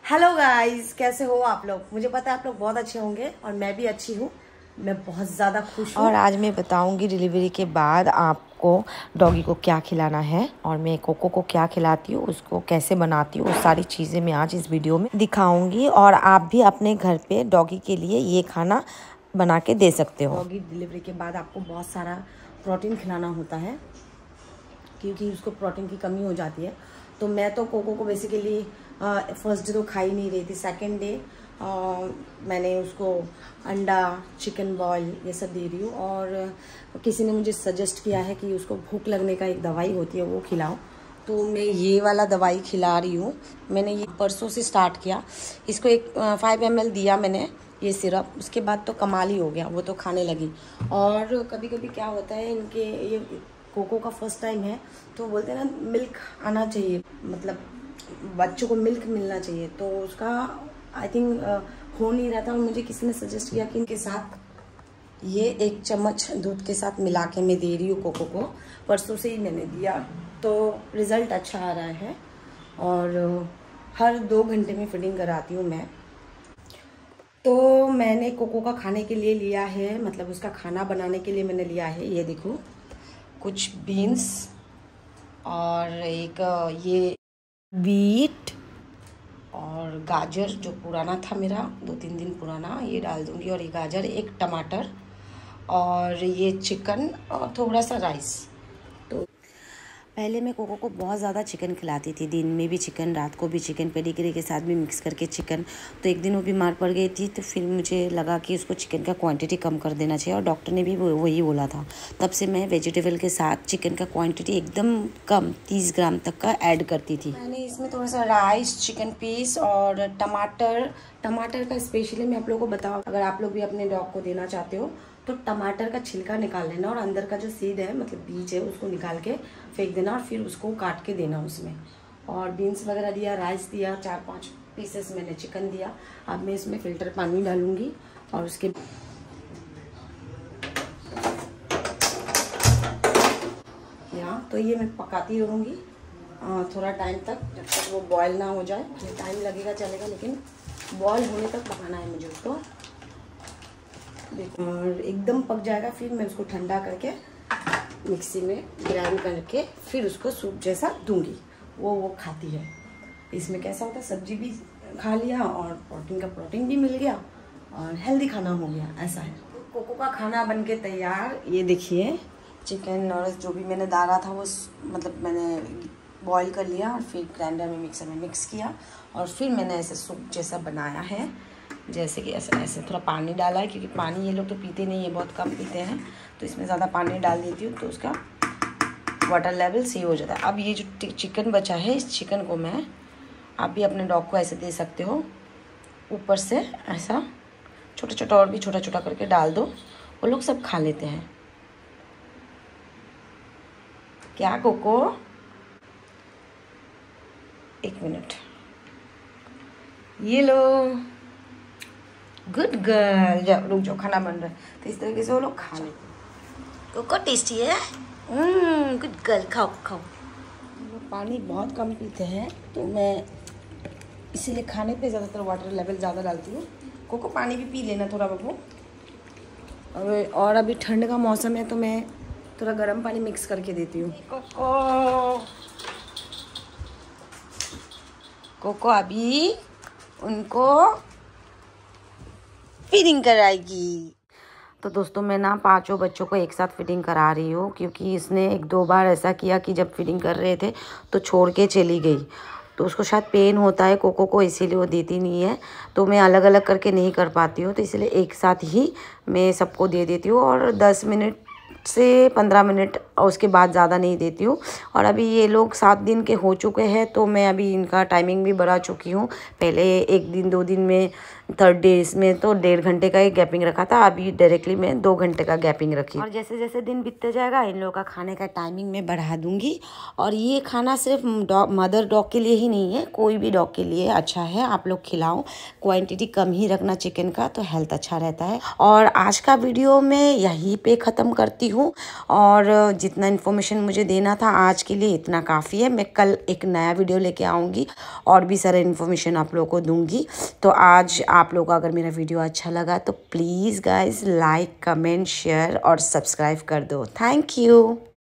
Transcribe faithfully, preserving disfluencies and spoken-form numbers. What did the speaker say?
Hello guys, कैसे हो आप लोग। मुझे पता है आप लोग बहुत अच्छे होंगे और मैं भी अच्छी हूँ। मैं बहुत ज़्यादा खुश हूँ और आज मैं बताऊंगी डिलीवरी के बाद आपको डॉगी को क्या खिलाना है और मैं कोको को क्या खिलाती हूँ, उसको कैसे बनाती हूँ, वो सारी चीज़ें मैं आज इस वीडियो में दिखाऊंगी। और आप भी अपने घर पे डॉगी के लिए ये खाना बना के दे सकते हो। डॉगी डिलीवरी के बाद आपको बहुत सारा प्रोटीन खिलाना होता है क्योंकि उसको प्रोटीन की कमी हो जाती है। तो मैं तो कोको को बेसिकली फर्स्ट डे तो खा ही नहीं रही थी। सेकेंड डे मैंने उसको अंडा, चिकन बॉयल ये सब दे रही हूँ। और किसी ने मुझे सजेस्ट किया है कि उसको भूख लगने का एक दवाई होती है वो खिलाओ, तो मैं ये वाला दवाई खिला रही हूँ। मैंने ये परसों से स्टार्ट किया। इसको एक फाइव एम एल दिया मैंने ये सिरप, उसके बाद तो कमाल ही हो गया, वो तो खाने लगी। और कभी कभी क्या होता है, इनके ये कोको का फर्स्ट टाइम है तो बोलते हैं ना मिल्क आना चाहिए, मतलब बच्चों को मिल्क मिलना चाहिए, तो उसका आई थिंक हो नहीं रहा था। और मुझे किसी ने सजेस्ट किया कि इनके साथ ये एक चम्मच दूध के साथ मिला के मैं दे रही हूँ कोको को। परसों से ही मैंने दिया तो रिज़ल्ट अच्छा आ रहा है। और हर दो घंटे में फीडिंग कराती हूँ मैं। तो मैंने कोको का खाने के लिए लिया है, मतलब उसका खाना बनाने के लिए मैंने लिया है, ये देखो कुछ बीन्स और एक ये बीट और गाजर जो पुराना था मेरा, दो तीन दिन पुराना, ये डाल दूंगी। और ये गाजर, एक टमाटर और ये चिकन और थोड़ा सा राइस। तो पहले मैं कोको को बहुत ज़्यादा चिकन खिलाती थी, दिन में भी चिकन, रात को भी चिकन, पेडिग्री के साथ भी मिक्स करके चिकन। तो एक दिन वो बीमार पड़ गई थी तो फिर मुझे लगा कि उसको चिकन का क्वांटिटी कम कर देना चाहिए और डॉक्टर ने भी वही बोला था। तब से मैं वेजिटेबल के साथ चिकन का क्वांटिटी एकदम कम, तीस ग्राम तक का ऐड करती थी। मैंने इसमें थोड़ा सा राइस, चिकन पीस और टमाटर टमाटर का स्पेशली मैं आप लोगों को बताऊँ, अगर आप लोग भी अपने डॉग को देना चाहते हो तो टमाटर का छिलका निकाल लेना और अंदर का जो सीड है, मतलब बीज है, उसको निकाल के फेंक देना और फिर उसको काट के देना उसमें। और बीन्स वगैरह दिया, राइस दिया, चार पांच पीसेस मैंने चिकन दिया। अब मैं इसमें फिल्टर पानी डालूंगी और उसके यहाँ तो ये मैं पकाती रहूँगी थोड़ा टाइम तक, जब तक वो बॉयल ना हो जाए। टाइम लगेगा चलेगा, लेकिन बॉयल होने तक पकाना है मुझे उसको। और एकदम पक जाएगा फिर मैं उसको ठंडा करके मिक्सी में ग्राइंड करके फिर उसको सूप जैसा दूंगी, वो वो खाती है। इसमें कैसा होता है, सब्जी भी खा लिया और प्रोटीन का प्रोटीन भी मिल गया और हेल्दी खाना हो गया, ऐसा है। कोको का खाना बनके तैयार। ये देखिए चिकन और जो भी मैंने डाला था वो मतलब मैंने बॉईल कर लिया और फिर ग्राइंडर में मिक्सर में मिक्स किया और फिर मैंने ऐसे सूप जैसा बनाया है। जैसे कि ऐसे ऐसे थोड़ा पानी डाला है क्योंकि पानी ये लोग तो पीते नहीं है, बहुत कम पीते हैं, तो इसमें ज़्यादा पानी डाल देती हूँ तो उसका वाटर लेवल सही हो जाता है। अब ये जो चिकन बचा है, इस चिकन को मैं, आप भी अपने डॉग को ऐसे दे सकते हो, ऊपर से ऐसा छोटा छोटा और भी छोटा छोटा करके डाल दो, वो लोग सब खा लेते हैं। क्या कोको, एक मिनट, ये लो, गुड गर्ल, जाओ रुक जाओ, खाना बन रहा है। तो इस तरीके से वो लोग खा लेते। कोको टेस्टी है, गुड गर्ल, खाओ खाओ। वो पानी बहुत कम पीते हैं तो मैं इसीलिए खाने पे ज़्यादातर वाटर लेवल ज़्यादा डालती हूँ। कोको पानी भी पी लेना थोड़ा बबू। और और अभी ठंड का मौसम है तो मैं थोड़ा गर्म पानी मिक्स करके देती हूँ। कोको कोको अभी उनको फीडिंग कराएगी। तो दोस्तों मैं ना पांचों बच्चों को एक साथ फीडिंग करा रही हूँ क्योंकि इसने एक दो बार ऐसा किया कि जब फीडिंग कर रहे थे तो छोड़ के चली गई, तो उसको शायद पेन होता है कोको को, इसीलिए वो देती नहीं है। तो मैं अलग अलग करके नहीं कर पाती हूँ, तो इसलिए एक साथ ही मैं सबको दे देती हूँ और दस मिनट से पंद्रह मिनट और उसके बाद ज़्यादा नहीं देती हूँ। और अभी ये लोग सात दिन के हो चुके हैं तो मैं अभी इनका टाइमिंग भी बढ़ा चुकी हूँ। पहले एक दिन दो दिन में थर्ड डे इसमें तो डेढ़ घंटे का ही गैपिंग रखा था, अभी डायरेक्टली मैं दो घंटे का गैपिंग रखी। और जैसे जैसे दिन बीतते जाएगा इन लोगों का खाने का टाइमिंग में बढ़ा दूंगी। और ये खाना सिर्फ डॉग मदर डॉग के लिए ही नहीं है, कोई भी डॉग के लिए अच्छा है, आप लोग खिलाओ। क्वांटिटी कम ही रखना चिकन का, तो हेल्थ अच्छा रहता है। और आज का वीडियो मैं यहीं पे ख़त्म करती हूँ, और जितना इन्फॉर्मेशन मुझे देना था आज के लिए इतना काफ़ी है। मैं कल एक नया वीडियो लेके आऊँगी और भी सारे इन्फॉर्मेशन आप लोगों को दूंगी। तो आज आप लोगों को अगर मेरा वीडियो अच्छा लगा तो please guys like, comment, share और सब्सक्राइब कर दो। Thank you.